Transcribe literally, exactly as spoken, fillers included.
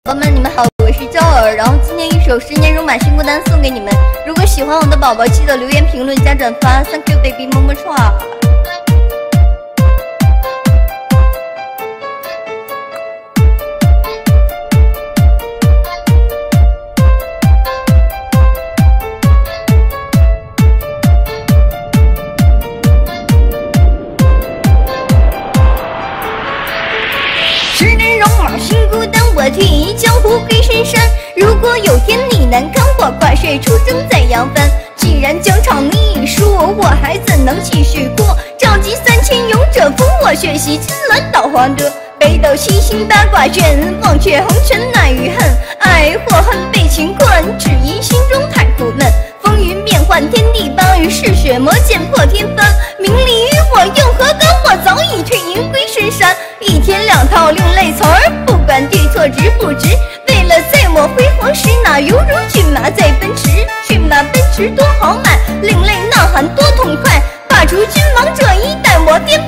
宝宝们，你们好，我是娇儿。然后今天一首十年戎马新歌单送给你们。如果喜欢我的宝宝，记得留言、评论、加转发。Thank you, baby， 么么唰。十年戎马新孤单，我替江湖归深山。如果有天你难堪，我挂帅出征再扬帆。既然疆场你已输，我还怎能继续过？召集三千勇者，封我血洗金兰岛黄德。北斗七星八卦卷，忘却红尘难与恨。爱或恨被情困，只因心中太苦闷。风云变幻，天地邦与嗜血魔剑破天翻。名利与我又何干？我早已退隐归深山。一天两套另类词儿，不管对错值不值。为了在我辉煌时，那犹如骏马在奔驰。骏马奔驰多豪迈，另类呐喊多痛快。霸主君王这一代，我颠